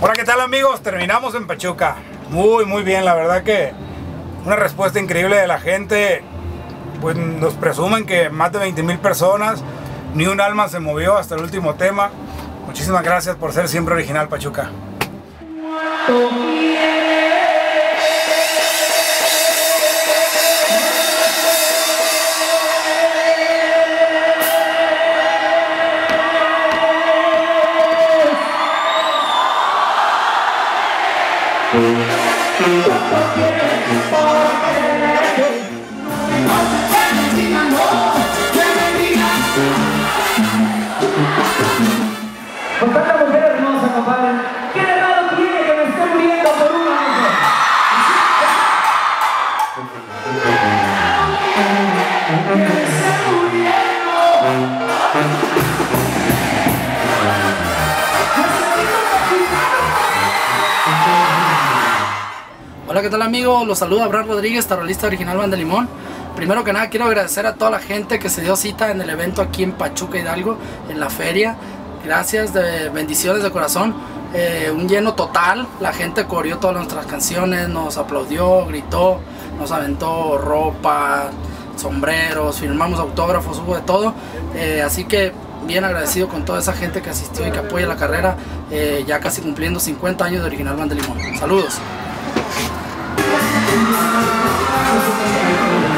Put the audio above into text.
Hola, ¿qué tal amigos? Terminamos en Pachuca. Muy bien, la verdad que una respuesta increíble de la gente. Pues nos presumen que más de 20,000 personas, ni un alma se movió hasta el último tema. Muchísimas gracias por ser siempre original, Pachuca. Con tanta mujer hermosa, compadre, ¿qué legado tiene que me esté muriendo por un año? Que me esté muriendo. Hola, ¿qué tal amigos? Los saluda Abraham Rodríguez, tarolista original Banda Limón. Primero que nada quiero agradecer a toda la gente que se dio cita en el evento aquí en Pachuca Hidalgo, en la feria. Gracias, bendiciones de corazón. Un lleno total, la gente coreó todas nuestras canciones, nos aplaudió, gritó, nos aventó ropa, sombreros, firmamos autógrafos, hubo de todo. Así que bien agradecido con toda esa gente que asistió y que apoya la carrera, ya casi cumpliendo 50 años de original Banda Limón. Saludos.